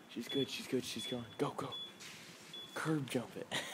She's good, she's good, she's going. Go, go. Curb jump it.